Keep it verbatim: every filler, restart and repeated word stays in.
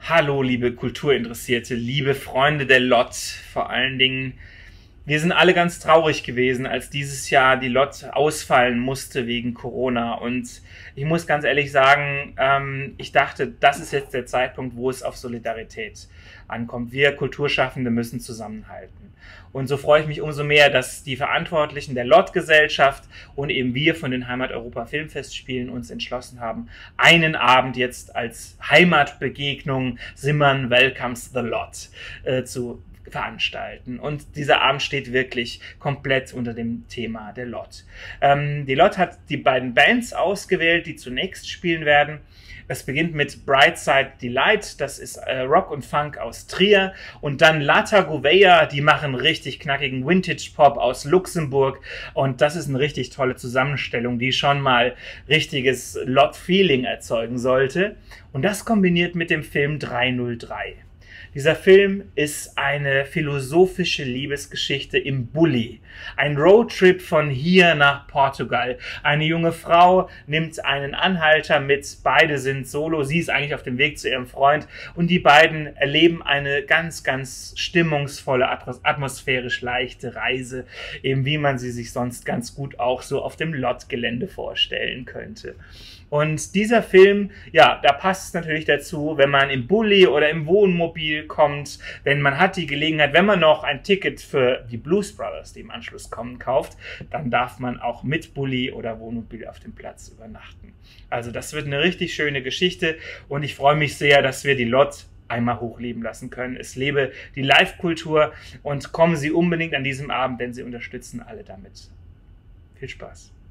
Hallo, liebe Kulturinteressierte, liebe Freunde der Lot, vor allen Dingen. Wir sind alle ganz traurig gewesen, als dieses Jahr die Lot ausfallen musste wegen Corona. Und ich muss ganz ehrlich sagen, ähm, ich dachte, das ist jetzt der Zeitpunkt, wo es auf Solidarität ankommt. Wir Kulturschaffende müssen zusammenhalten. Und so freue ich mich umso mehr, dass die Verantwortlichen der Lot-Gesellschaft und eben wir von den Heimat-Europa-Filmfestspielen uns entschlossen haben, einen Abend jetzt als Heimatbegegnung Simmern Welcomes the Lot äh, zu veranstalten. Und dieser Abend steht wirklich komplett unter dem Thema der Lot. Ähm, die Lot hat die beiden Bands ausgewählt, die zunächst spielen werden. Es beginnt mit Brightside Delight, das ist äh, Rock und Funk aus Trier, und dann Lata Gouveia, die machen richtig knackigen Vintage Pop aus Luxemburg, und das ist eine richtig tolle Zusammenstellung, die schon mal richtiges Lot-Feeling erzeugen sollte, und das kombiniert mit dem Film drei null drei. Dieser Film ist eine philosophische Liebesgeschichte im Bulli. Ein Roadtrip von hier nach Portugal. Eine junge Frau nimmt einen Anhalter mit, beide sind solo, sie ist eigentlich auf dem Weg zu ihrem Freund, und die beiden erleben eine ganz, ganz stimmungsvolle, atmosphärisch leichte Reise, eben wie man sie sich sonst ganz gut auch so auf dem Lot-Gelände vorstellen könnte. Und dieser Film, ja, da passt es natürlich dazu, wenn man im Bulli oder im Wohnmobil kommt, wenn man hat die Gelegenheit, wenn man noch ein Ticket für die Blues Brothers, die im Anschluss kommen, kauft, dann darf man auch mit Bulli oder Wohnmobil auf dem Platz übernachten. Also das wird eine richtig schöne Geschichte, und ich freue mich sehr, dass wir die Lot einmal hochleben lassen können. Es lebe die Live-Kultur, und kommen Sie unbedingt an diesem Abend, denn Sie unterstützen alle damit. Viel Spaß!